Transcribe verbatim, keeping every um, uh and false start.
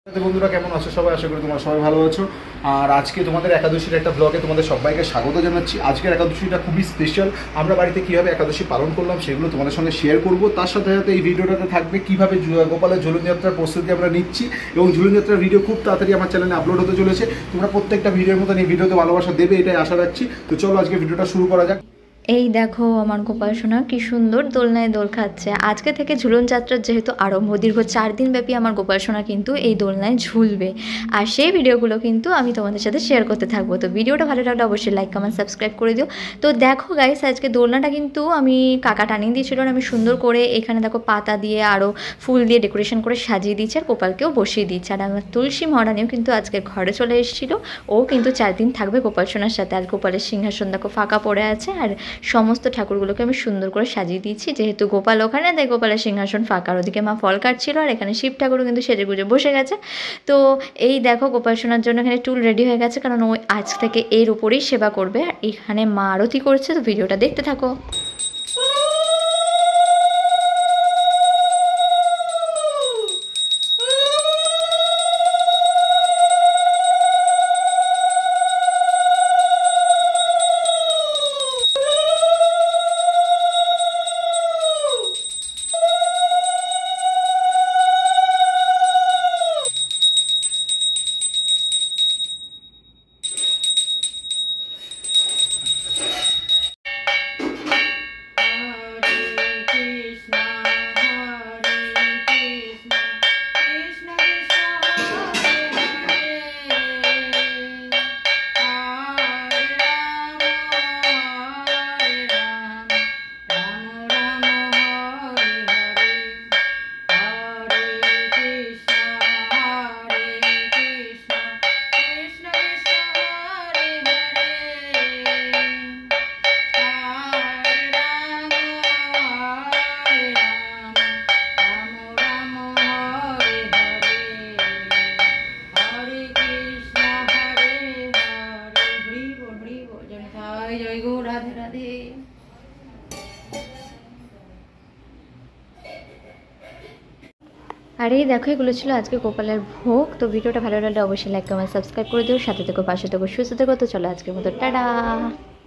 বন্ধুরা কেমন আছো সবাই? আশা করি তোমরা সবাই ভালো আছো। আর আজকে তোমাদের একাদশীর একটা ব্লগে তোমাদের সবাইকে স্বাগত জানাচ্ছি। আজকের একাদশীটা খুবই স্পেশাল। আমরা বাড়িতে কীভাবে একাদশী পালন করলাম সেগুলো তোমাদের সঙ্গে শেয়ার করব। তার সাথে সাথে এই ভিডিওটাতে থাকবে কীভাবে গোপালের ঝুলন যাত্রার প্রস্তুতি আমরা নিচ্ছি, এবং ঝুলন যাত্রার ভিডিও খুব তাড়াতাড়ি আমার চ্যানেলে আপলোড হতে চলেছে। তোমরা প্রত্যেকটা ভিডিওর মতন এই ভিডিওতে ভালোবাসা দেবে, এটাই আশা রাখছি। তো চলো আজকে ভিডিওটা শুরু করা যাক। এই দেখো আমার গোপাল সোনা কি সুন্দর দোলনায় দোল খাচ্ছে। আজকে থেকে ঝুলন যাত্রার যেহেতু আরম্ভ, দীর্ঘ চার দিন ব্যাপী আমার গোপাল সোনা কিন্তু এই দোলনায় ঝুলবে, আর সেই ভিডিওগুলো কিন্তু আমি তোমাদের সাথে শেয়ার করতে থাকবো। তো ভিডিওটা ভালো লাগলে অবশ্যই লাইক কমেন্ট সাবস্ক্রাইব করে দিও। তো দেখো গাইস, আজকে দোলনাটা কিন্তু আমি কাকা টানিয়ে দিয়েছিল, আমি সুন্দর করে এখানে দেখো পাতা দিয়ে আরও ফুল দিয়ে ডেকোরেশন করে সাজিয়ে দিয়েছি, আর গোপালকেও বসিয়ে দিচ্ছি। আর আমার তুলসী মহারানীও কিন্তু আজকে ঘরে চলে এসেছিলো, ও কিন্তু চার দিন থাকবে গোপাল সোনার সাথে। আর গোপালের সিংহাসন দেখো ফাঁকা পড়ে আছে, আর সমস্ত ঠাকুরগুলোকে আমি সুন্দর করে সাজিয়ে দিয়েছি। যেহেতু গোপাল ওখানে, তাই গোপালের সিংহাসন ফাঁকা। ওদিকে মা ফল কাটছিল, আর এখানে শিব ঠাকুরও কিন্তু সেজে গুজে বসে গেছে। তো এই দেখো গোপাল সোনার জন্য এখানে টুল রেডি হয়ে গেছে, কারণ ওই আজ থেকে এর উপরেই সেবা করবে। আর এখানে মা আরতি করছে, তো ভিডিওটা দেখতে থাকো। রাধে রাধে। আর এই দেখো, এগুলো ছিল আজকে গোপালের ভোগ। তো ভিডিওটা ভালো লাগলে অবশ্যই লাইক কমেন্ট সাবস্ক্রাইব করে দিও, সাথে থেকো, পাশে থেকো, সুস্থ থেকো। তো চলো আজকের মতো টাটা।